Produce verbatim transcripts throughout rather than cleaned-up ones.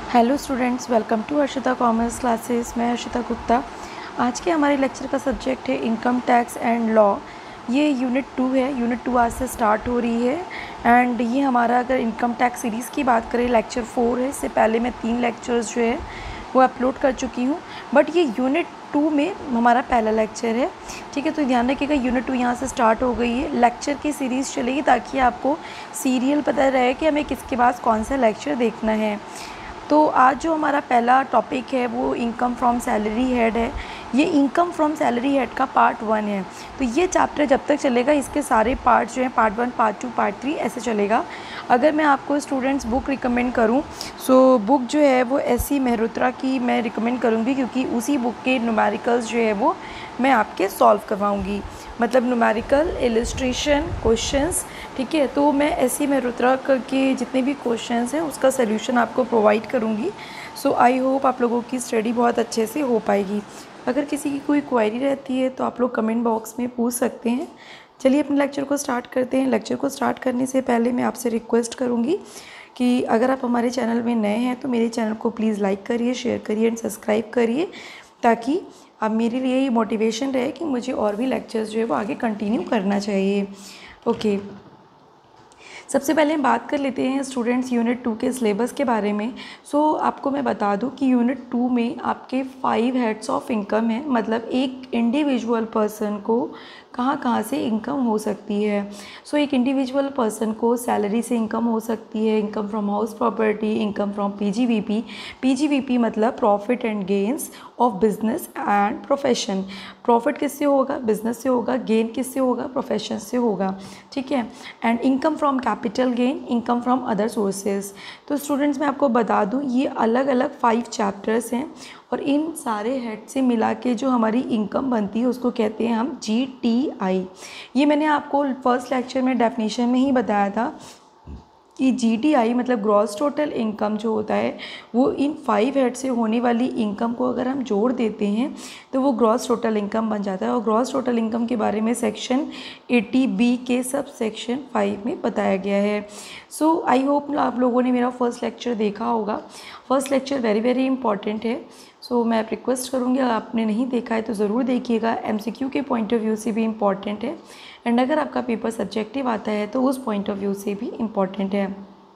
Hello students, welcome to Harshita commerce classes. मैं हर्षिता गुप्ता। आज के हमारे लेक्चर का सब्जेक्ट है इनकम टैक्स एंड लॉ। ये यूनिट टू है। यूनिट टू आज से स्टार्ट हो रही है एंड ये हमारा, अगर इनकम टैक्स सीरीज़ की बात करें, लेक्चर फोर है। इससे पहले मैं तीन लेक्चर्स जो है वो अपलोड कर चुकी हूँ, बट ये यूनिट टू में हमारा पहला लेक्चर है। ठीक है, तो ध्यान रखिएगा, यूनिट टू यहाँ से स्टार्ट हो गई है। लेक्चर की सीरीज़ चलेगी ताकि आपको सीरियल पता रहे कि हमें किसके पास कौन सा लेक्चर देखना है। तो आज जो हमारा पहला टॉपिक है वो इनकम फ्रॉम सैलरी हेड है। ये इनकम फ्रॉम सैलरी हेड का पार्ट वन है। तो ये चैप्टर जब तक चलेगा, इसके सारे पार्ट जो हैं, part one, part two, part three, ऐसे चलेगा। अगर मैं आपको स्टूडेंट्स बुक रिकमेंड करूं, सो बुक जो है वो एस सी मेहरोत्रा की मैं रिकमेंड करूंगी, क्योंकि उसी बुक के न्यूमेरिकल्स जो है वो मैं आपके सॉल्व करवाऊँगी, मतलब न्यूमेरिकल इलस्ट्रेशन क्वेश्चंस। ठीक है, तो मैं एस सी मेहरोत्रा के जितने भी क्वेश्चंस हैं उसका सल्यूशन आपको प्रोवाइड करूंगी। सो आई होप आप लोगों की स्टडी बहुत अच्छे से हो पाएगी। अगर किसी की कोई क्वेरी रहती है तो आप लोग कमेंट बॉक्स में पूछ सकते हैं। चलिए अपने लेक्चर को स्टार्ट करते हैं। लेक्चर को स्टार्ट करने से पहले मैं आपसे रिक्वेस्ट करूँगी कि अगर आप हमारे चैनल में नए हैं तो मेरे चैनल को प्लीज़ लाइक करिए, शेयर करिए एंड सब्सक्राइब करिए, ताकि अब मेरे लिए ये मोटिवेशन रहे कि मुझे और भी लेक्चर्स जो है वो आगे कंटिन्यू करना चाहिए। ओके, सबसे पहले हम बात कर लेते हैं स्टूडेंट्स यूनिट टू के सिलेबस के बारे में। सो so, आपको मैं बता दूं कि यूनिट टू में आपके फाइव हेड्स ऑफ इनकम है, मतलब एक इंडिविजुअल पर्सन को कहाँ कहाँ से इनकम हो सकती है। सो so, एक इंडिविजुअल पर्सन को सैलरी से इनकम हो सकती है, income from house property, income from PGVP. PGVP मतलब profit and gains of business and profession. Profit किससे होगा? बिजनेस से होगा। गेन किससे होगा? प्रोफेशन से होगा। ठीक है, and income from capital gain, income from other sources. तो स्टूडेंट्स मैं आपको बता दूं, ये अलग अलग फाइव चैप्टर्स हैं और इन सारे हेड से मिला के जो हमारी इनकम बनती है उसको कहते हैं हम जी टी आई। ये मैंने आपको फर्स्ट लेक्चर में डेफिनेशन में ही बताया था कि जी टी आई मतलब ग्रॉस टोटल इनकम जो होता है वो इन फाइव हेड से होने वाली इनकम को अगर हम जोड़ देते हैं तो वो ग्रॉस टोटल इनकम बन जाता है। और ग्रॉस टोटल इनकम के बारे में सेक्शन एटी बी के सब सेक्शन फाइव में बताया गया है। सो आई होप आप लोगों ने मेरा फर्स्ट लेक्चर देखा होगा। First lecture very very important है। सो so, मैं रिक्वेस्ट करूँगी, अगर आपने नहीं देखा है तो ज़रूर देखिएगा। एमसीक्यू के पॉइंट ऑफ व्यू से भी इम्पॉर्टेंट है एंड अगर आपका पेपर सब्जेक्टिव आता है तो उस पॉइंट ऑफ व्यू से भी इम्पॉर्टेंट है।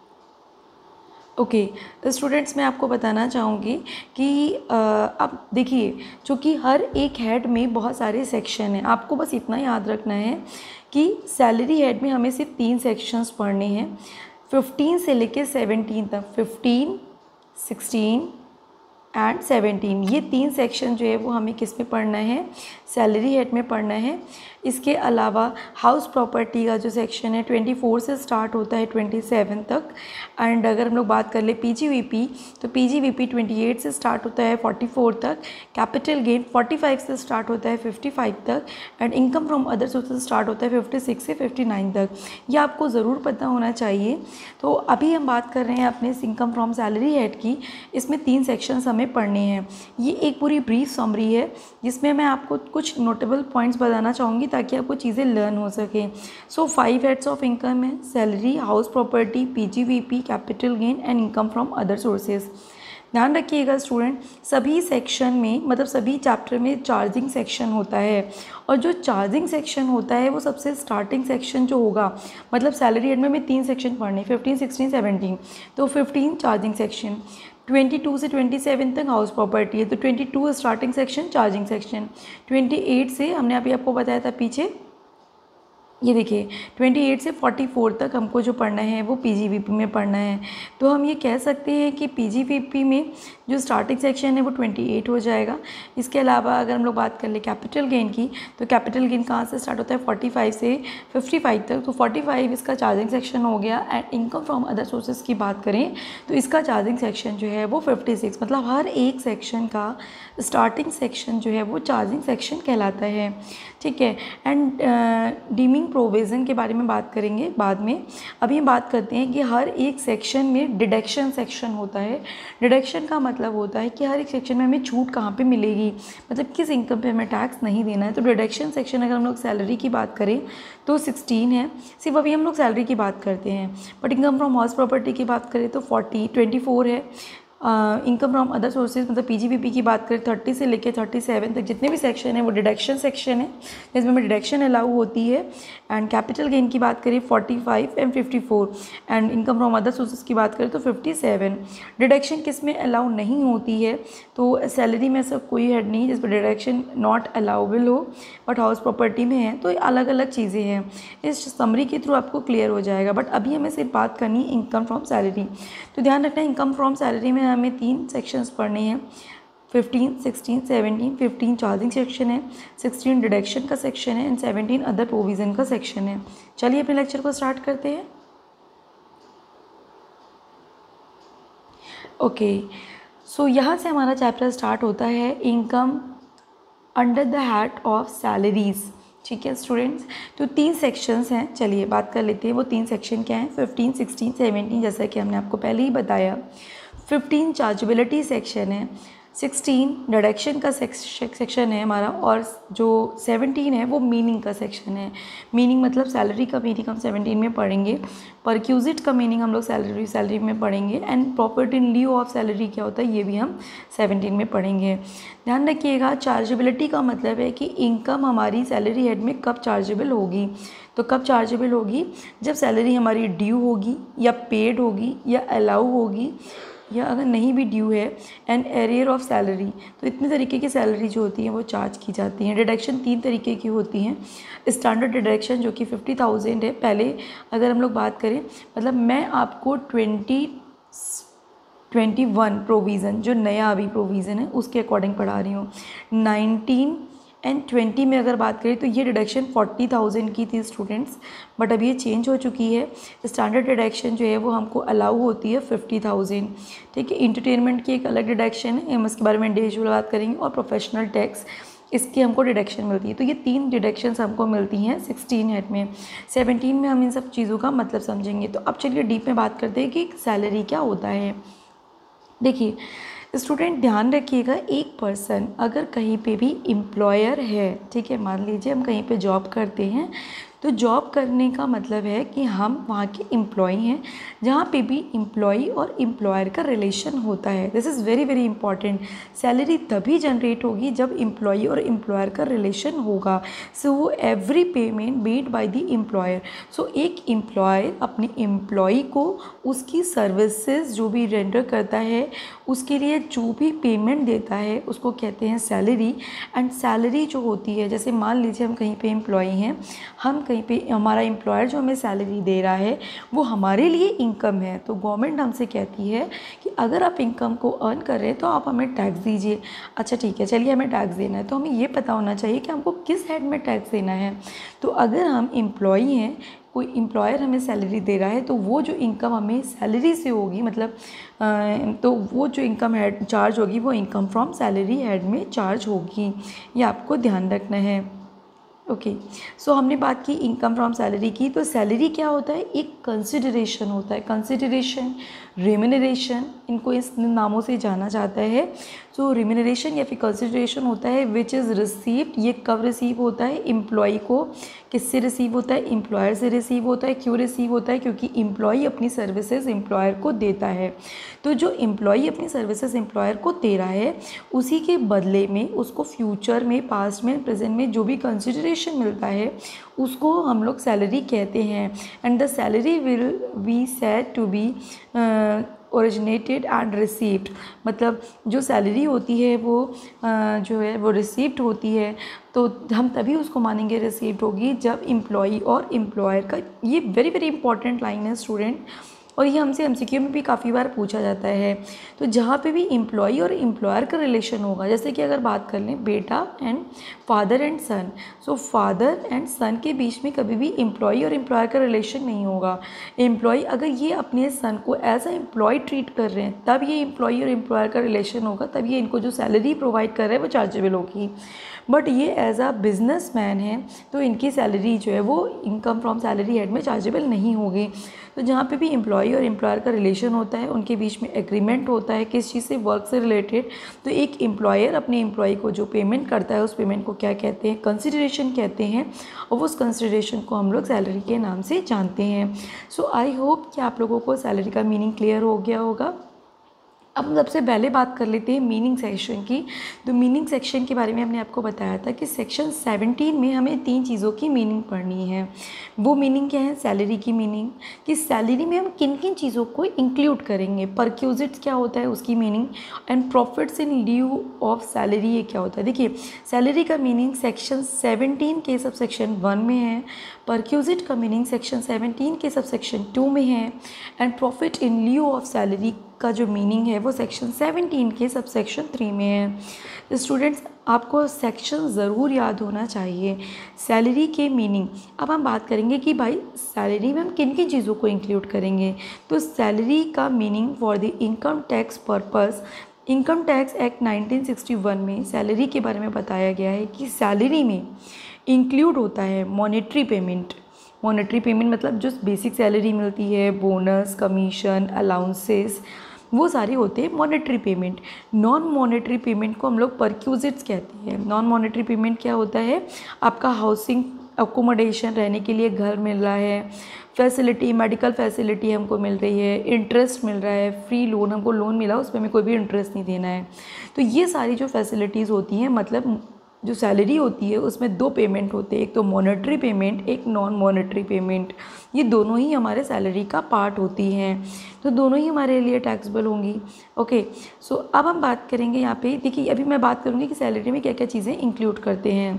ओके okay, स्टूडेंट्स मैं आपको बताना चाहूँगी कि आ, अब देखिए, चूँकि हर एक हेड में बहुत सारे सेक्शन हैं, आपको बस इतना याद रखना है कि सैलरी हेड में हमें सिर्फ तीन सेक्शंस पढ़ने हैं, फिफ्टीन से लेके सेवनटीन तक। फिफ्टीन, सिक्सटीन एंड सेवनटीन, ये तीन सेक्शन जो है वो हमें किस में पढ़ना है? सैलरी हेड में पढ़ना है। इसके अलावा हाउस प्रॉपर्टी का जो सेक्शन है ट्वेंटी फोर से स्टार्ट होता है ट्वेंटी सेवन तक। एंड अगर हम लोग बात कर ले पीजीवीपी, तो पीजीवीपी ट्वेंटी एट से स्टार्ट होता है फोर्टी फोर तक। कैपिटल गेन फोर्टी फाइव से स्टार्ट होता है फिफ्टी फाइव तक। And income from other sources start होता है फिफ्टी सिक्स से फिफ्टी नाइन तक। ये आपको ज़रूर पता होना चाहिए। तो अभी हम बात कर रहे हैं अपने इनकम फ्रॉम सैलरी हेड की। इसमें तीन सेक्शंस हमें पढ़ने हैं। ये एक पूरी ब्रीफ समरी है जिसमें मैं आपको कुछ नोटेबल पॉइंट्स बताना चाहूँगी ताकि आपको चीज़ें लर्न हो सकें। So five heads of income है: salary, house property, PGVP, capital gain and income from other sources. ध्यान रखिएगा स्टूडेंट, सभी सेक्शन में, मतलब सभी चैप्टर में चार्जिंग सेक्शन होता है और जो चार्जिंग सेक्शन होता है वो सबसे स्टार्टिंग सेक्शन जो होगा, मतलब सैलरी हेड में हमें तीन सेक्शन पढ़ने, फिफ्टीन, सिक्सटीन, सेवनटीन। तो fifteen charging section, twenty two से ट्वेंटी सेवन तक हाउस प्रॉपर्टी है तो twenty two starting section, charging section. Twenty eight से हमने अभी आपको बताया था पीछे, ये देखिए ट्वेंटी एट से फोर्टी फोर तक हमको जो पढ़ना है वो पीजीवीपी में पढ़ना है। तो हम ये कह सकते हैं कि पीजीवीपी में जो स्टार्टिंग सेक्शन है वो ट्वेंटी एट हो जाएगा। इसके अलावा अगर हम लोग बात कर ले कैपिटल गेन की, तो कैपिटल गेन कहाँ से स्टार्ट होता है? फोर्टी फाइव से फिफ्टी फाइव तक। तो फोर्टी फाइव इसका चार्जिंग सेक्शन हो गया। And income from other sources की बात करें तो इसका चार्जिंग सेक्शन जो है वो फिफ्टी सिक्स, मतलब हर एक सेक्शन का स्टार्टिंग सेक्शन जो है वो चार्जिंग सेक्शन कहलाता है। ठीक है, एंड डीमिंग प्रोविज़न के बारे में बात करेंगे बाद में। अभी हम बात करते हैं कि हर एक सेक्शन में डिडक्शन सेक्शन होता है। डिडक्शन का मतलब होता है कि हर एक सेक्शन में हमें छूट कहाँ पे मिलेगी, मतलब किस इनकम पे हमें टैक्स नहीं देना है। तो डिडक्शन सेक्शन अगर हम लोग सैलरी की बात करें तो सिक्सटीन है, सिर्फ अभी हम लोग सैलरी की बात करते हैं। But income from house property की बात करें तो फोर्टी ट्वेंटी फोर है। इनकम फ्रॉम अदर सोर्सेज मतलब पीजीबीपी की बात करें थर्टी से लेकर थर्टी सेवन तक जितने भी सेक्शन है वो डिडक्शन सेक्शन है, जिसमें डिडक्शन अलाउ होती है। एंड कैपिटल गेन की बात करें forty five and fifty four, and income from other sources की बात करें तो फिफ्टी सेवन। डिडक्शन किस में अलाउ नहीं होती है, तो सैलरी में ऐसा कोई हेड नहीं जिस पर डिडक्शन नॉट अलाउबल हो, बट हाउस प्रॉपर्टी में है, तो अलग अलग चीज़ें हैं। इस समरी के थ्रू आपको क्लियर हो जाएगा, बट अभी हमें सिर्फ बात करनी है इनकम फ्रॉम सैलरी। तो ध्यान रखना इनकम फ्रॉम सैलरी में हमें तीन सेक्शंस पढ़ने हैं, fifteen, sixteen, seventeen. Fifteen charging section है, सिक्सटीन डिडक्शन का सेक्शन है, एंड सेवनटीन अदर प्रोविज़न का सेक्शन है। चलिए अपने लेक्चर को स्टार्ट करते हैं। ओके, सो यहाँ से हमारा चैप्टर स्टार्ट होता है income under the head of salaries. ठीक है स्टूडेंट्स, तो तीन सेक्शंस हैं, चलिए बात कर लेते हैं वो तीन सेक्शन क्या हैं। फिफ्टीन, सिक्सटीन, सेवनटीन, जैसा कि हमने आपको पहले ही बताया। फिफ्टीन चार्जेबिलिटी सेक्शन है, सिक्सटीन डिडक्शन का सेक्शन है हमारा, और जो सेवनटीन है वो मीनिंग का सेक्शन है। मीनिंग मतलब सैलरी का मीनिंग हम सेवनटीन में पढ़ेंगे, परक्यूजिट का मीनिंग हम लोग सैलरी सैलरी में पढ़ेंगे, and property in lieu of salary क्या होता है ये भी हम सेवनटीन में पढ़ेंगे। ध्यान रखिएगा, चार्जेबिलिटी का मतलब है कि इनकम हमारी सैलरी हेड में कब चार्जेबल होगी। तो कब चार्जेबल होगी, जब सैलरी हमारी ड्यू होगी या पेड होगी या अलाउ होगी, या अगर नहीं भी ड्यू है, एंड एरियर ऑफ सैलरी। तो इतने तरीके की सैलरी जो होती है वो चार्ज की जाती हैं। डिडक्शन तीन तरीके की होती हैं। स्टैंडर्ड डिडक्शन जो कि फिफ्टी थाउजेंड है, पहले अगर हम लोग बात करें, मतलब मैं आपको ट्वेंटी ट्वेंटी वन प्रोविज़न जो नया अभी प्रोविज़न है उसके अकॉर्डिंग पढ़ा रही हूँ। नाइनटीन एंड ट्वेंटी में अगर बात करें तो ये डिडक्शन फोर्टी थाउजेंड की थी स्टूडेंट्स, बट अब ये चेंज हो चुकी है। स्टैंडर्ड डिडक्शन जो है वो हमको अलाउ होती है फिफ्टी थाउजेंड। ठीक है, इंटरटेनमेंट की एक अलग डिडक्शन है, हम इसके बारे में इंडिविजुअल बात करेंगे, और प्रोफेशनल टैक्स इसकी हमको डिडक्शन मिलती है। तो ये तीन डिडक्शंस हमको मिलती हैं सिक्सटीन हेड में। सेवनटीन में हम इन सब चीज़ों का मतलब समझेंगे। तो अब चलिए डीप में बात करते हैं कि सैलरी क्या होता है। देखिए स्टूडेंट ध्यान रखिएगा, एक पर्सन अगर कहीं पे भी एम्प्लॉयर है, ठीक है, मान लीजिए हम कहीं पे जॉब करते हैं, तो जॉब करने का मतलब है कि हम वहाँ के एम्प्लॉई हैं, जहाँ पे भी एम्प्लॉई और एम्प्लॉयर का रिलेशन होता है। This is very very important. Salary तभी जनरेट होगी जब एम्प्लॉई और एम्प्लॉयर का रिलेशन होगा। So every payment made by the employer. So एक एम्प्लॉयर अपने एम्प्लॉई को उसकी सर्विसेज जो भी रेंडर करता है उसके लिए जो भी पेमेंट देता है उसको कहते हैं सैलरी। एंड सैलरी जो होती है, जैसे मान लीजिए हम कहीं पे एम्प्लॉई हैं, हम कहीं पे हमारा एम्प्लॉयर जो हमें सैलरी दे रहा है वो हमारे लिए इनकम है, तो गवर्नमेंट हमसे कहती है कि अगर आप इनकम को अर्न कर रहे हैं तो आप हमें टैक्स दीजिए। अच्छा ठीक है, चलिए हमें टैक्स देना है, तो हमें ये पता होना चाहिए कि हमको किस हेड में टैक्स देना है। तो अगर हम एम्प्लॉई हैं, कोई एम्प्लॉयर हमें सैलरी दे रहा है, तो वो जो इनकम हमें सैलरी से होगी, मतलब तो वो जो इनकम हेड चार्ज होगी वो इनकम फ्रॉम सैलरी हेड में चार्ज होगी। ये आपको ध्यान रखना है। Okay okay. सो so, हमने बात की इनकम फ्रॉम सैलरी की। तो सैलरी क्या होता है, एक कंसिडरेशन होता है। कंसिडरेशन, रिम्यूनरेशन, इनको इस नामों से जाना जाता है। सो so, रिम्यूनरेशन या फिर कंसिडरेशन होता है विच इज़ रिसीव्ड। ये कब रिसीव होता है, एम्प्लॉई को किससे रिसीव होता है, एम्प्लॉयर से रिसीव होता है। क्यों रिसीव होता है, क्योंकि एम्प्लॉई अपनी सर्विसेज एम्प्लॉयर को देता है। तो जो एम्प्लॉई अपनी सर्विसेज एम्प्लॉयर को दे रहा है उसी के बदले में उसको फ्यूचर में, पास्ट में, प्रेजेंट में जो भी कंसिडरेशन मिलता है उसको हम लोग सैलरी कहते हैं। And the salary will be said to be originated and received. मतलब जो सैलरी होती है वो uh, जो है वो रिसीव्ड होती है, तो हम तभी उसको मानेंगे रिसीव्ड होगी जब एम्प्लॉई और एम्प्लॉयर का, ये वेरी वेरी इंपॉर्टेंट लाइन है स्टूडेंट, और ये हमसे एमसीक्यू में भी काफ़ी बार पूछा जाता है। तो जहाँ पे भी एम्प्लॉई और एम्प्लॉयर का रिलेशन होगा, जैसे कि अगर बात कर लें बेटा and father and son, so father and son के बीच में कभी भी एम्प्लॉई और एम्प्लॉयर का रिलेशन नहीं होगा। एम्प्लॉई अगर ये अपने सन को एज अ एम्प्लॉय ट्रीट कर रहे हैं तब ये एम्प्लॉई और एम्प्लॉयर का रिलेशन होगा, तब ये इनको जो सैलरी प्रोवाइड कर रहे हैं वो चार्जेबल होगी। बट ये एज अ बिजनेस मैन है तो इनकी सैलरी जो है वो इनकम फ्रॉम सैलरी हेड में चार्जेबल नहीं होगी। तो जहाँ पे भी एम्प्लॉई और एम्प्लॉयर का रिलेशन होता है, उनके बीच में एग्रीमेंट होता है किस चीज़ से, वर्क से रिलेटेड, तो एक एम्प्लॉयर अपने एम्प्लॉई को जो पेमेंट करता है उस पेमेंट को क्या कहते हैं, कंसिडरेशन कहते हैं, और उस कंसिडरेशन को हम लोग सैलरी के नाम से जानते हैं। सो आई होप कि आप लोगों को सैलरी का मीनिंग क्लियर हो गया होगा। अब हम सबसे पहले बात कर लेते हैं मीनिंग सेक्शन की। तो मीनिंग सेक्शन के बारे में हमने आपको बताया था कि सेक्शन सेवनटीन में हमें तीन चीज़ों की मीनिंग पढ़नी है। वो मीनिंग क्या है? सैलरी की मीनिंग, कि सैलरी में हम किन किन चीज़ों को इंक्लूड करेंगे। परक्यूजिट्स क्या होता है उसकी meaning, and profits in lieu of salary ये क्या होता है। देखिए सैलरी का मीनिंग सेक्शन सेवनटीन के सब सेक्शन वन में है, परक्यूजिट का मीनिंग सेक्शन सेवनटीन के सब सेक्शन टू में है, and profit in lieu of salary का जो मीनिंग है वो सेक्शन सेवनटीन के सब सेक्शन थ्री में है। स्टूडेंट्स आपको सेक्शन ज़रूर याद होना चाहिए। सैलरी के मीनिंग, अब हम बात करेंगे कि भाई सैलरी में हम किन किन चीज़ों को इंक्लूड करेंगे। तो सैलरी का meaning for the income tax purpose, income tax act nineteen sixty one में सैलरी के बारे में बताया गया है कि सैलरी में इंक्लूड होता है मॉनेटरी पेमेंट। मॉनेटरी पेमेंट मतलब जो बेसिक सैलरी मिलती है, बोनस, कमीशन, अलाउंसेस, वो सारे होते हैं monetary payment. Non monetary payment को हम लोग परक्यूजिट्स कहते हैं। नॉन मॉनेटरी पेमेंट क्या होता है? आपका हाउसिंग अकोमोडेशन, रहने के लिए घर मिल रहा है, फैसिलिटी, मेडिकल फैसिलिटी हमको मिल रही है, इंटरेस्ट मिल रहा है, फ्री लोन हमको लोन मिला, उसमें हमें कोई भी इंटरेस्ट नहीं देना है। तो ये सारी जो फैसिलिटीज़ होती हैं, मतलब जो सैलरी होती है उसमें दो पेमेंट होते हैं, एक तो मॉनेटरी पेमेंट, एक नॉन मॉनेटरी पेमेंट। ये दोनों ही हमारे सैलरी का पार्ट होती हैं, तो दोनों ही हमारे लिए टैक्सेबल होंगी। ओके, सो अब हम बात करेंगे यहाँ पे, देखिए अभी मैं बात करूँगी कि सैलरी में क्या क्या चीज़ें इंक्लूड करते हैं।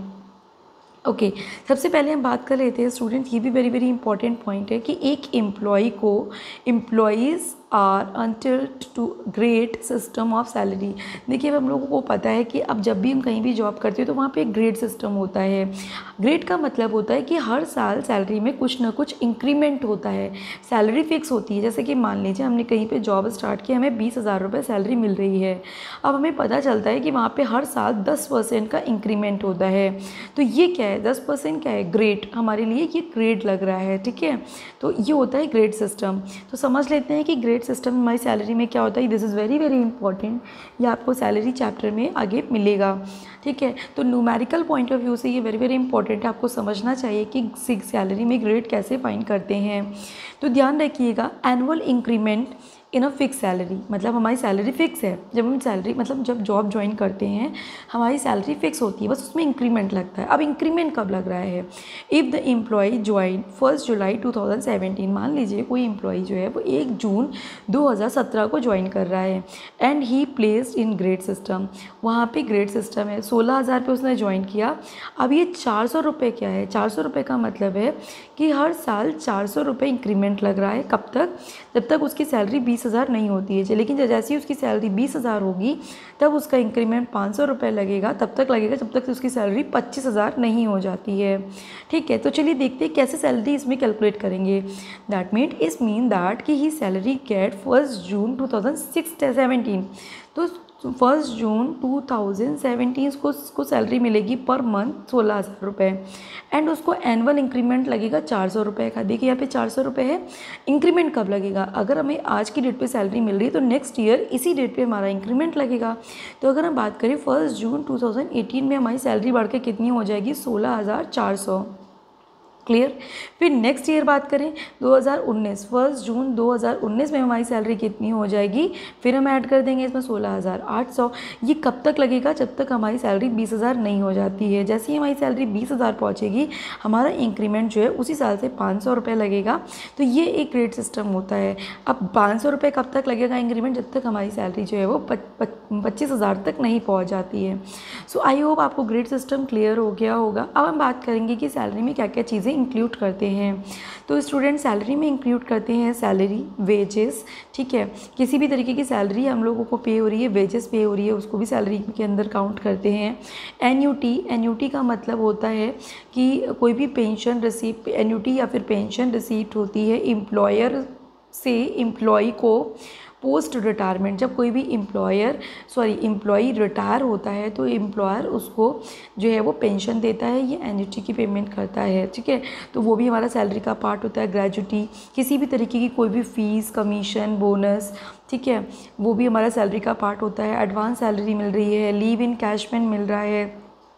ओके okay, सबसे पहले हम बात कर लेते हैं स्टूडेंट, ये भी वेरी वेरी इंपॉर्टेंट पॉइंट है कि एक एम्प्लॉय को, employees are until to grade system of salary. देखिए अब हम लोगों को पता है कि अब जब भी हम कहीं भी जॉब करते हैं तो वहाँ पे एक ग्रेड सिस्टम होता है। ग्रेड का मतलब होता है कि हर साल सैलरी में कुछ ना कुछ इंक्रीमेंट होता है, सैलरी फिक्स होती है। जैसे कि मान लीजिए हमने कहीं पे जॉब स्टार्ट की, हमें बीस हज़ार रुपये सैलरी मिल रही है, अब हमें पता चलता है कि वहाँ पर हर साल दस परसेंट का इंक्रीमेंट होता है। तो ये क्या है? दस परसेंट क्या है? ग्रेड, हमारे लिए ये ग्रेड लग रहा है, ठीक है। तो ये होता है ग्रेड सिस्टम। तो समझ लेते हैं कि ग्रेड सिस्टम हमारी सैलरी में क्या होता है। This is very very important, ये आपको सैलरी चैप्टर में आगे मिलेगा, ठीक है। तो न्यूमेरिकल पॉइंट ऑफ व्यू से ये वेरी वेरी इंपॉर्टेंट है, आपको समझना चाहिए कि सैलरी में ग्रेड कैसे फाइंड करते हैं। तो ध्यान रखिएगा, annual increment in a fix salary, मतलब हमारी सैलरी फिक्स है। जब हम सैलरी, मतलब जब जॉब ज्वाइन करते हैं हमारी सैलरी फिक्स होती है, बस उसमें इंक्रीमेंट लगता है। अब इंक्रीमेंट कब लग रहा है? If the employ join first July two thousand seventeen, मान लीजिए कोई एम्प्लॉय जो है वो एक जून दो हज़ार सत्रह को ज्वाइन कर रहा है, and he placed in grade system, वहाँ पे ग्रेड सिस्टम है, सोलह हज़ार पे उसने ज्वाइन किया। अब ये चार सौ रुपये क्या है? चार सौ रुपये का मतलब है कि हर साल चार सौ रुपये इंक्रीमेंट लग रहा है। कब तक? जब तक उसकी सैलरी बीस हज़ार नहीं होती है, लेकिन जैसे ही उसकी सैलरी बीस हज़ार होगी तब उसका इंक्रीमेंट पाँच सौ रुपये लगेगा, तब तक लगेगा जब तक उसकी सैलरी पच्चीस हज़ार नहीं हो जाती है, ठीक है। तो चलिए देखते हैं कैसे सैलरी इसमें कैलकुलेट करेंगे। दैट मीन इस मीन दैट कि he salary get first June two thousand six seventeen, तो first June two thousand seventeen को उसको सैलरी मिलेगी पर मंथ सोलह हज़ार रुपये, एंड उसको एनुअल इंक्रीमेंट लगेगा चार सौ रुपये का। देखिए यहाँ पे चार सौ रुपये है। इंक्रीमेंट कब लगेगा? अगर हमें आज की डेट पे सैलरी मिल रही है तो नेक्स्ट ईयर इसी डेट पे हमारा इंक्रीमेंट लगेगा। तो अगर हम बात करें first June two thousand eighteen में हमारी सैलरी बढ़ के कितनी हो जाएगी? सोलह हज़ार चार सौ। क्लियर। फिर नेक्स्ट ईयर बात करें दो हज़ार उन्नीस, फर्स्ट जून दो हज़ार उन्नीस में हमारी सैलरी कितनी हो जाएगी? फिर हम ऐड कर देंगे इसमें सोलह हज़ार आठ सौ। ये कब तक लगेगा? जब तक हमारी सैलरी बीस हज़ार नहीं हो जाती है। जैसे ही हमारी सैलरी बीस हज़ार पहुँचेगी हमारा इंक्रीमेंट जो है उसी साल से पाँच सौ रुपये लगेगा। तो ये एक ग्रेड सिस्टम होता है। अब पाँच सौ रुपये कब तक लगेगा इंक्रीमेंट? जब तक हमारी सैलरी जो है वो पच्चीस हज़ार तक नहीं पहुँच जाती है। सो आई होप आपको ग्रेड सिस्टम क्लियर हो गया होगा। अब हम बात करेंगे कि सैलरी में क्या क्या चीज़ें इंक्लूड करते हैं। तो स्टूडेंट सैलरी में इंक्लूड करते हैं सैलरी, वेजेस, ठीक है। किसी भी तरीके की सैलरी हम लोगों को पे हो रही है, वेजेस पे हो रही है, उसको भी सैलरी के अंदर काउंट करते हैं। एनयूटी, एनयूटी का मतलब होता है कि कोई भी पेंशन रिसीव, एनयूटी या फिर पेंशन रिसीव्ड होती है एम्प्लॉयर से एम्प्लॉय को पोस्ट रिटायरमेंट। जब कोई भी एम्प्लॉयर सॉरी एम्प्लॉई रिटायर होता है तो एम्प्लॉयर उसको जो है वो पेंशन देता है, ये एन्युटी की पेमेंट करता है, ठीक है। तो वो भी हमारा सैलरी का पार्ट होता है। ग्रेजुटी, किसी भी तरीके की कोई भी फीस, कमीशन, बोनस, ठीक है, वो भी हमारा सैलरी का पार्ट होता है। एडवांस सैलरी मिल रही है, लीव इन कैशमेंट मिल रहा है,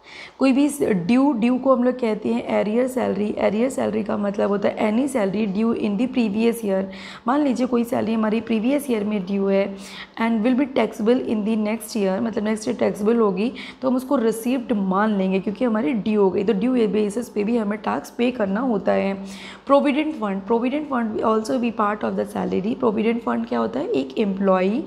कोई भी ड्यू ड्यू को हम लोग कहते हैं एरियर सैलरी। एरियर सैलरी का मतलब होता है any salary due in the previous year. मान लीजिए कोई सैलरी हमारी प्रीवियस ईयर में ड्यू है and will be taxable in the next year, मतलब नेक्स्ट ईयर टैक्सेबल होगी, तो हम उसको रिसीव्ड मान लेंगे क्योंकि हमारी ड्यू हो गई। तो ड्यू बेसिस पे भी हमें टैक्स पे करना होता है। Provident fund, provident fund also be part of the salary. Provident fund क्या होता है, एक एम्प्लॉई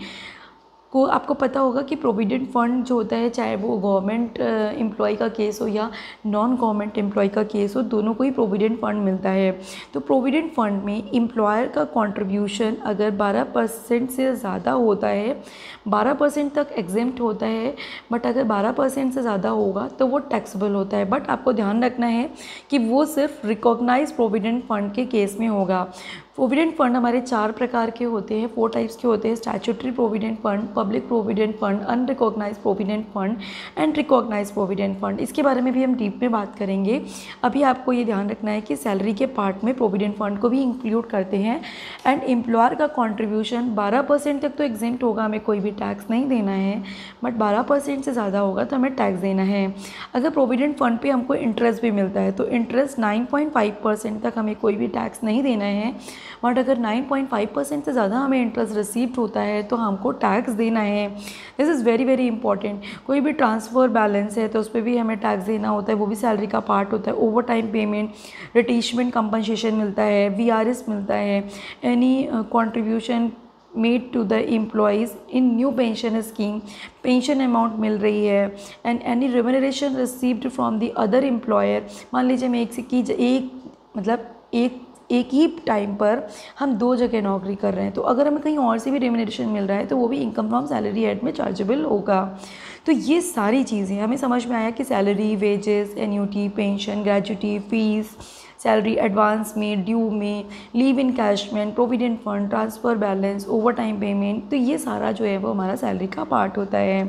को, आपको पता होगा कि प्रोविडेंट फंड जो होता है, चाहे वो गवर्नमेंट एम्प्लॉय का केस हो या नॉन गवर्नमेंट एम्प्लॉय का केस हो, दोनों को ही प्रोविडेंट फंड मिलता है। तो प्रोविडेंट फंड में एम्प्लॉयर का कंट्रीब्यूशन अगर बारह परसेंट से ज़्यादा होता है, बारह परसेंट तक एग्जेम्प्ट होता है, बट अगर बारह परसेंट से ज़्यादा होगा तो वो टैक्सेबल होता है। बट आपको ध्यान रखना है कि वो सिर्फ रिकॉग्नाइज प्रोविडेंट फंड के केस में होगा। प्रोविडेंट फंड हमारे चार प्रकार के होते हैं, फोर टाइप्स के होते हैं: statutory provident fund, public provident fund, unrecognise provident fund and recognise provident fund. इसके बारे में भी हम डीप में बात करेंगे। अभी आपको ये ध्यान रखना है कि सैलरी के पार्ट में प्रोविडेंट फंड को भी इंक्लूड करते हैं। एंड एम्प्लॉयर का कॉन्ट्रीब्यूशन बारह परसेंट तक तो एग्जेम्प्ट होगा, हमें कोई भी टैक्स नहीं देना है, बट बारह परसेंट से ज़्यादा होगा तो हमें टैक्स देना है। अगर प्रोविडेंट फंड पर हमको इंटरेस्ट भी मिलता है तो interest nine point five percent तक हमें कोई भी टैक्स नहीं देना है, बट अगर नाइन पॉइंट फाइव परसेंट से ज़्यादा हमें इंटरेस्ट रिसीव्ड होता है तो हमको टैक्स देना है। This is very very important. कोई भी ट्रांसफ़र बैलेंस है तो उस पर भी हमें टैक्स देना होता है, वो भी सैलरी का पार्ट होता है। Over time payment, retrenchment compensation मिलता है, वी आर एस मिलता है, any contribution made to the employees in new pension scheme, pension amount मिल रही है, and any remuneration received from the other employer. मान लीजिए मैं एक से की एक मतलब एक एक ही टाइम पर हम दो जगह नौकरी कर रहे हैं, तो अगर हमें कहीं और से भी रेम्यूनरेशन मिल रहा है तो वो भी इनकम फ्रॉम सैलरी एड में चार्जेबल होगा। तो ये सारी चीज़ें हमें समझ में आया कि salary, wages, annuity, pension, gratuity, fees, salary advance में, ड्यू में, leave encashment, provident fund, transfer balance, over time payment, तो ये सारा जो है वो हमारा सैलरी का पार्ट होता है।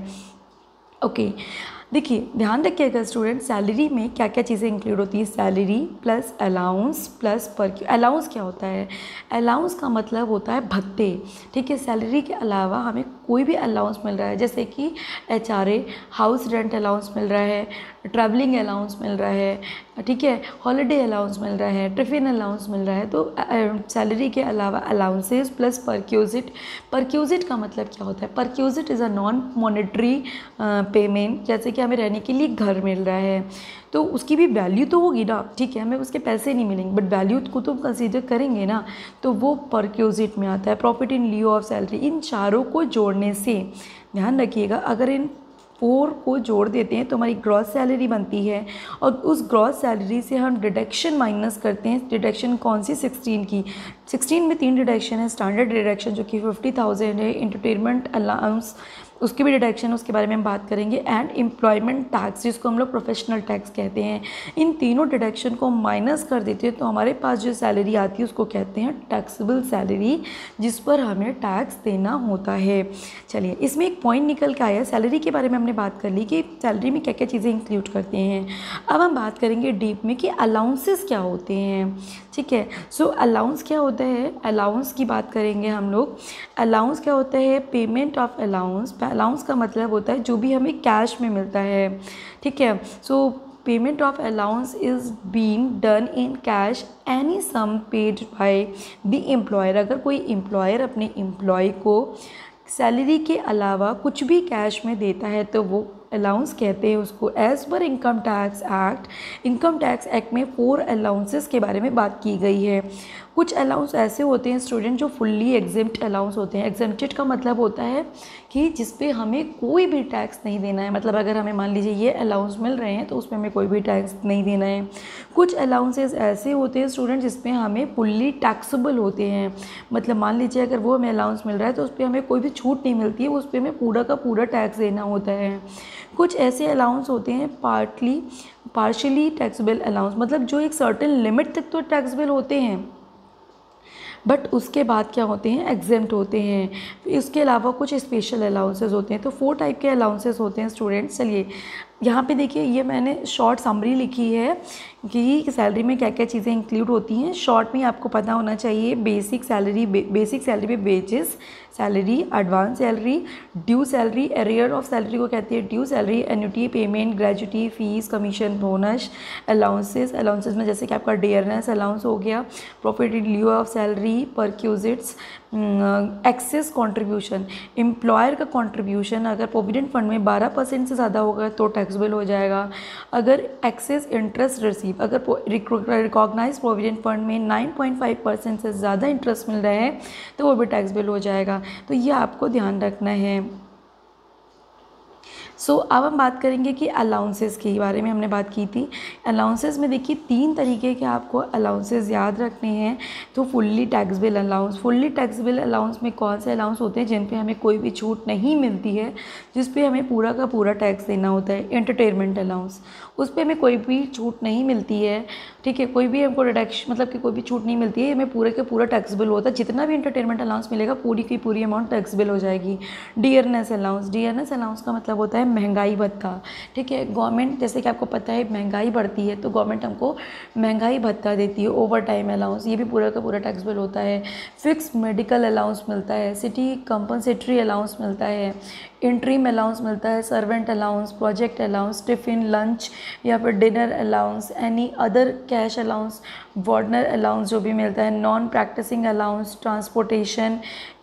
Okay okay. देखिए ध्यान रखिएगा स्टूडेंट, सैलरी में क्या क्या चीज़ें इंक्लूड होती है। सैलरी प्लस अलाउंस प्लस पर। अलाउंस क्या होता है? अलाउंस का मतलब होता है भत्ते, ठीक है। सैलरी के अलावा हमें कोई भी अलाउंस मिल रहा है, जैसे कि H R A, house rent allowance मिल रहा है, ट्रैवलिंग अलाउंस मिल रहा है, ठीक है, हॉलीडे अलाउंस मिल रहा है, टिफ़िन अलाउंस मिल रहा है। तो सैलरी के अलावा अलाउंसेस प्लस परक्यूजिट। परक्यूजिट का मतलब क्या होता है? Perquisite is a non monetary payment. जैसे कि हमें रहने के लिए घर मिल रहा है तो उसकी भी वैल्यू तो होगी ना, ठीक है, हमें उसके पैसे नहीं मिलेंगे बट वैल्यू को तो कंसीडर करेंगे ना, तो वो परक्यूजिट में आता है। Profit in lieu of salary, इन चारों को जोड़ने से ध्यान रखिएगा, अगर इन फोर को जोड़ देते हैं तो हमारी ग्रॉस सैलरी बनती है और उस ग्रॉस सैलरी से हम डिडक्शन माइनस करते हैं। डिडक्शन कौन सी? सिक्सटीन की। सिक्सटीन में तीन डिडक्शन है। स्टैंडर्ड डिडक्शन जो कि फिफ्टी थाउजेंड है, एंटरटेनमेंट अलाउंस उसकी भी डिडक्शन, उसके बारे में हम बात करेंगे, एंड एम्प्लॉयमेंट टैक्स जिसको हम लोग प्रोफेशनल टैक्स कहते हैं। इन तीनों डिडक्शन को माइनस कर देते हैं तो हमारे पास जो सैलरी आती है उसको कहते हैं टैक्सेबल सैलरी, जिस पर हमें टैक्स देना होता है। चलिए इसमें एक पॉइंट निकल के आया, सैलरी के बारे में हमने बात कर ली कि सैलरी में क्या क्या चीज़ें इंक्लूड करते हैं। अब हम बात करेंगे डीप में कि अलाउंसेस क्या होते हैं, ठीक है। सो अलाउंस क्या होता है? अलाउंस की बात करेंगे हम लोग। अलाउंस क्या होता है? Payment of allowance. अलाउंस का मतलब होता है जो भी हमें कैश में मिलता है, ठीक है। So payment of allowance is being done in cash any sum paid by the employer. अगर कोई एम्प्लॉयर अपने एम्प्लॉय को सैलरी के अलावा कुछ भी कैश में देता है तो वो अलाउंस कहते हैं उसको। As per income tax act, income tax act में फोर अलाउंसेस के बारे में बात की गई है। कुछ अलाउंस ऐसे होते हैं स्टूडेंट जो फुल्ली एग्जेम्प्ट अलाउंस होते हैं। एग्जेम्प्टेड का मतलब होता है कि जिस पे हमें कोई भी टैक्स नहीं देना है, मतलब अगर हमें मान लीजिए ये अलाउंस मिल रहे हैं तो उसमें हमें कोई भी टैक्स नहीं देना है। कुछ अलाउंसेस ऐसे होते हैं स्टूडेंट जिसमें हमें फुल्ली टैक्सेबल होते हैं, मतलब मान लीजिए अगर वो हमें अलाउंस मिल रहा है तो उस पर हमें कोई भी छूट नहीं मिलती है, उस पर हमें पूरा का पूरा टैक्स देना होता है। कुछ ऐसे अलाउंस होते हैं पार्टली पार्शियली टैक्सेबल अलाउंस, मतलब जो एक सर्टेन लिमिट तक तो टैक्सेबल होते हैं बट उसके बाद क्या होते हैं? एग्जेम्प्ट होते हैं। इसके अलावा कुछ स्पेशल अलाउंसेस होते हैं। तो फोर टाइप के अलाउंसेस होते हैं स्टूडेंट्स। चलिए यहाँ पे देखिए, ये मैंने शॉर्ट समरी लिखी है कि सैलरी में क्या क्या चीज़ें इंक्लूड होती हैं। शॉर्ट में आपको पता होना चाहिए बेसिक सैलरी, बेसिक सैलरी में wages, salary, advance salary, due salary, arrear of salary को कहती है due salary, annuity, payment, gratuity, fees, commission, bonus, allowances, allowances में जैसे कि आपका डियरनेस अलाउंस हो गया, profit in lieu of salary, perquisites, excess contribution, employer का कंट्रीब्यूशन अगर प्रोविडेंट फंड में बारह परसेंट से ज़्यादा होगा तो टैक्सेबल हो जाएगा। अगर एक्सेस इंटरेस्ट रिसीव, अगर रिकॉग्नाइज प्रोविडेंट फंड में नाइन पॉइंट फाइव परसेंट से ज़्यादा इंटरेस्ट मिल रहा है तो वो भी टैक्सेबल हो जाएगा। तो ये आपको ध्यान रखना है। सो so, अब हम बात करेंगे कि अलाउंसेस के बारे में हमने बात की थी। अलाउंसेस में देखिए तीन तरीके के आपको अलाउंसेस याद रखने हैं। तो fully taxable allowance, fully taxable allowance में कौन से अलाउंस होते हैं जिन पे हमें कोई भी छूट नहीं मिलती है, जिस पे हमें पूरा का पूरा टैक्स देना होता है। एंटरटेनमेंट अलाउंस, उस पर हमें कोई भी छूट नहीं मिलती है, ठीक है, कोई भी हमको रिडक्शन मतलब कि कोई भी छूट नहीं मिलती है, हमें पूरे का पूरा टैक्सेबल होता है। जितना भी एंटरटेनमेंट अलाउंस मिलेगा पूरी की पूरी अमाउंट टैक्सेबल हो जाएगी। डियरनेस अलाउंस, डियरनेस अलाउंस का मतलब होता है महंगाई भत्ता, ठीक है। गवर्नमेंट जैसे कि आपको पता है महंगाई बढ़ती है तो गवर्नमेंट हमको महंगाई भत्ता देती है। ओवर टाइम अलाउंस, ये भी पूरा का पूरा टैक्सेबल होता है। फिक्स मेडिकल अलाउंस मिलता है, सिटी कंपनसेटरी अलाउंस मिलता है, इंट्रीम अलाउंस मिलता है, servant allowance, project allowance, tiffin, lunch या फिर dinner allowance, any other cash allowance, warden allowance जो भी मिलता है, non practising allowance, transportation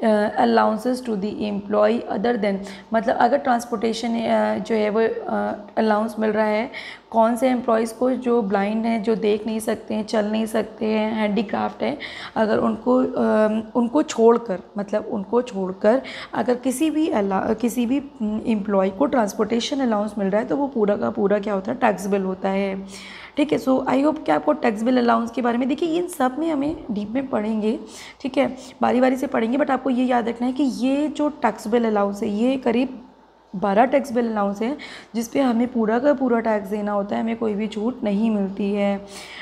allowances to the employ other than, मतलब अगर ट्रांसपोर्टेशन uh, जो है वो अलाउंस uh, मिल रहा है कौन से एम्प्लॉयज़ को जो ब्लाइंड हैं, जो देख नहीं सकते हैं, चल नहीं सकते हैं, हैंडीक्राफ्ट है, अगर उनको uh, उनको छोड़कर मतलब उनको छोड़कर अगर किसी भी अला किसी भी एम्प्लॉय को ट्रांसपोर्टेशन अलाउंस मिल रहा है तो वो पूरा का पूरा क्या होता है टैक्सेबल होता है, ठीक है। सो आई होप कि आपको टैक्सेबल अलाउंस के बारे में, देखिए इन सब में हमें डीप में पढ़ेंगे, ठीक है, बारी बारी से पढ़ेंगे, बट आपको ये याद रखना है कि ये जो टैक्सेबल अलाउंस है ये करीब बारह टैक्सेबल अलाउंस है जिस पे हमें पूरा का पूरा टैक्स देना होता है, हमें कोई भी छूट नहीं मिलती है।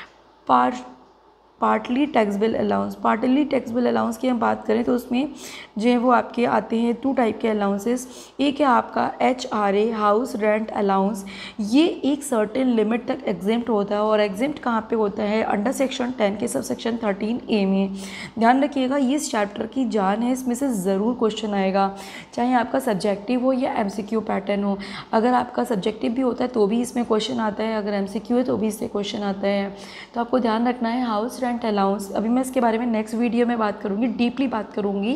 Part partly taxable allowance, partly taxable allowance की हम बात करें तो उसमें जो है वो आपके आते हैं टू टाइप के अलाउंसेस। एक है आपका H R A, house rent allowance, ये एक सर्टेन लिमिट तक एग्जेम्प्ट होता है और एग्जेम्प्ट कहाँ पे होता है, अंडर सेक्शन टेन के सब सेक्शन थर्टीन ए में। ध्यान रखिएगा ये इस चैप्टर की जान है, इसमें से ज़रूर क्वेश्चन आएगा, चाहे आपका सब्जेक्टिव हो या एम सी क्यू पैटर्न हो। अगर आपका सब्जेक्टिव भी होता है तो भी इसमें क्वेश्चन आता है, अगर एम सी क्यू है तो भी इससे क्वेश्चन आता है। तो आपको ध्यान रखना है हाउस रेंट अलाउंस, अभी मैं इसके बारे में नेक्स्ट वीडियो में बात करूँगी, डीपली बात करूँगी।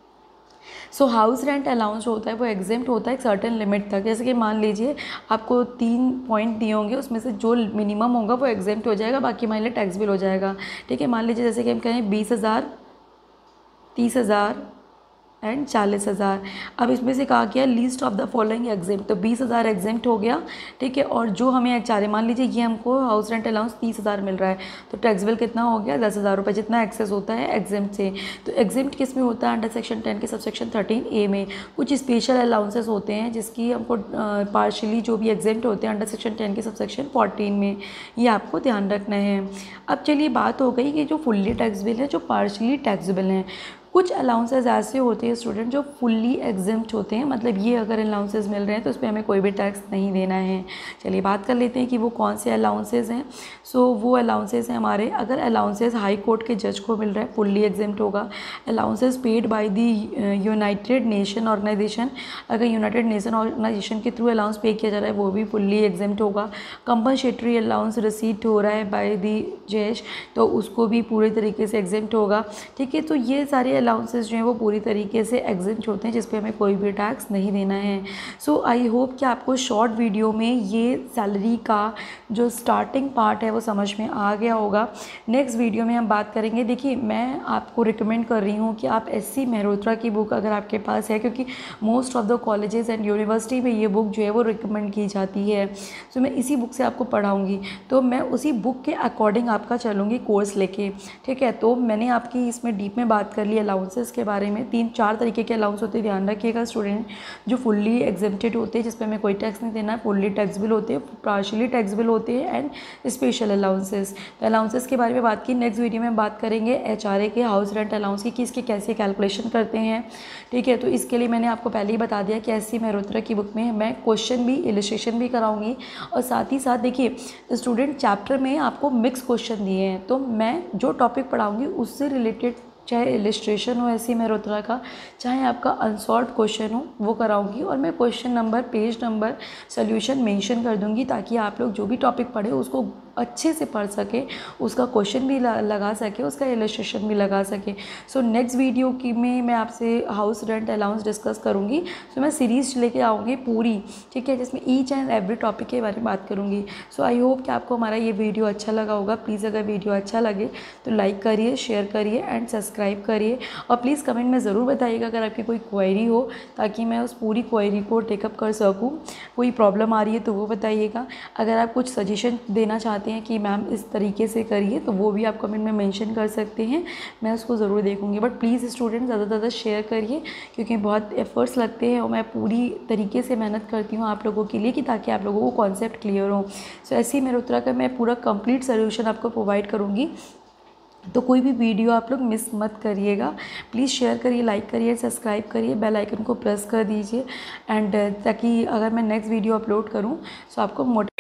सो हाउस रेंट अलाउंस जो होता है वो एग्जेम्प्ट होता है एक सर्टेन लिमिट तक। जैसे कि मान लीजिए आपको तीन पॉइंट दिए होंगे, उसमें से जो मिनिमम होगा वो एग्जेम्प्ट हो जाएगा, बाकी हमारे लिए टैक्सेबल हो जाएगा, ठीक है। मान लीजिए जैसे कि हम कहें बीस हज़ार, तीस हज़ार एंड चालीस हज़ार। अब इसमें से कहा गया least of the following exempt, तो बीस हज़ार एग्जेम्प्ट हो गया, ठीक है। और जो हमें चारे मान लीजिए ये हमको हाउस रेंट अलाउंस तीस हज़ार मिल रहा है तो टैक्सेबल कितना हो गया, दस हज़ार रुपये, जितना एक्सेस होता है एग्जेम्प्ट से। तो एग्जेम्प्ट किस में होता है, अंडर सेक्शन टेन के सब सेक्शन थर्टीन ए में। कुछ स्पेशल अलाउंसेस होते हैं जिसकी हमको पार्शली जो भी एग्जेम्प्ट होते हैं अंडर सेक्शन टेन के सब सेक्शन फोर्टीन में, ये आपको ध्यान रखना है। अब चलिए बात हो गई कि जो फुल्ली टैक्सेबल है, जो पार्शली टैक्सेबल हैं। कुछ अलाउंसेस ऐसे होते हैं स्टूडेंट जो फुल्ली एग्जेम्प्ट होते हैं, मतलब ये अगर अलाउंसेस मिल रहे हैं तो उस पर हमें कोई भी टैक्स नहीं देना है। चलिए बात कर लेते हैं कि वो कौन से अलाउंसेस हैं। सो so, वो अलाउंसेस हैं हमारे, अगर अलाउंसेस हाई कोर्ट के जज को मिल रहा है फुल्ली एग्जेम्प्ट होगा। Allowances paid by the United Nation Organisation, अगर यूनाइटेड नेशन ऑर्गेनाइजेशन के थ्रू अलाउंस पे किया जा रहा है वो भी फुल्ली एग्जेम्प्ट होगा। कंपनसेटरी अलाउंस रिसीट हो रहा है बाय द जज तो उसको भी पूरे तरीके से एग्जेम्प्ट होगा, ठीक है। तो ये सारे अलाउंसेस जो हैं वो पूरी तरीके से एग्जेम्प्ट होते हैं जिस पे हमें कोई भी टैक्स नहीं देना है। सो आई होप कि आपको शॉर्ट वीडियो में ये सैलरी का जो स्टार्टिंग पार्ट है वो समझ में आ गया होगा। नेक्स्ट वीडियो में हम बात करेंगे, देखिए मैं आपको रिकमेंड कर रही हूँ कि आप एस सी मेहरोत्रा की बुक अगर आपके पास है, क्योंकि most of the colleges and university में ये बुक जो है वो रिकमेंड की जाती है। सो so, मैं इसी बुक से आपको पढ़ाऊँगी, तो मैं उसी बुक के अकॉर्डिंग आपका चलूँगी कोर्स लेके, ठीक है। तो मैंने आपकी इसमें डीप में बात कर ली अलाउंसेस के बारे में। तीन चार तरीके के अलाउंस होते हैं, ध्यान रखिएगा स्टूडेंट। जो फुल्ली एग्जेम्प्टेड होते हैं जिसपे हमें कोई टैक्स नहीं देना है, फुल्ली टैक्सेबल होते हैं, पार्शियली टैक्सेबल होते हैं, एंड स्पेशल अलाउंसेस। तो अलाउंसेस के बारे में बात की। नेक्स्ट वीडियो में बात करेंगे एच आर ए के, हाउस रेंट अलाउंस की, कि इसके कैसे कैलकुलेशन करते हैं। ठीक है, तो इसके लिए मैंने आपको पहले ही बता दिया कि एस सी मेहरोत्रा की बुक में मैं क्वेश्चन भी, इलस्ट्रेशन भी कराऊंगी, और साथ ही साथ देखिए स्टूडेंट चैप्टर में आपको मिक्स क्वेश्चन दिए हैं, तो मैं जो टॉपिक पढ़ाऊंगी उससे रिलेटेड, चाहे इलस्ट्रेशन हो एस सी मेहरोत्रा का, चाहे आपका अनसॉल्व क्वेश्चन हो, वो कराऊंगी। और मैं question number, page number, solution mention कर दूंगी, ताकि आप लोग जो भी टॉपिक पढ़े उसको अच्छे से पढ़ सके, उसका क्वेश्चन भी लगा सके, उसका इलस्ट्रेशन भी लगा सके। सो नेक्स्ट वीडियो की में मैं आपसे हाउस रेंट अलाउंस डिस्कस करूँगी। सो मैं सीरीज़ लेके आऊँगी पूरी, ठीक है, जिसमें ईच एंड एवरी टॉपिक के बारे में बात करूँगी। सो आई होप कि आपको हमारा ये वीडियो अच्छा लगा होगा। प्लीज़ अगर वीडियो अच्छा लगे तो लाइक करिए, शेयर करिए एंड सब्सक्राइब करिए, और प्लीज़ कमेंट में ज़रूर बताइएगा अगर आपकी कोई क्वेरी हो, ताकि मैं उस पूरी क्वेरी को टेकअप कर सकूँ। कोई प्रॉब्लम आ रही है तो वो बताइएगा। अगर आप कुछ सजेशन देना चाहते हैं कि मैम इस तरीके से करिए, तो वो भी आप कमेंट में मेंशन कर सकते हैं, मैं उसको ज़रूर देखूंगी। बट प्लीज़ स्टूडेंट ज़्यादा से ज़्यादा शेयर करिए, क्योंकि बहुत एफर्ट्स लगते हैं और मैं पूरी तरीके से मेहनत करती हूँ आप लोगों के लिए, कि ताकि आप लोगों को कॉन्सेप्ट क्लियर हो। सो ऐसे ही मेहरोत्रा का मैं पूरा कंप्लीट सोल्यूशन आपको प्रोवाइड करूँगी, तो कोई भी वीडियो आप लोग मिस मत करिएगा। प्लीज़ शेयर करिए, लाइक करिए, सब्सक्राइब करिए, बेल आइकन को प्रेस कर दीजिए, एंड ताकि अगर मैं नेक्स्ट वीडियो अपलोड करूं तो आपको मोटिव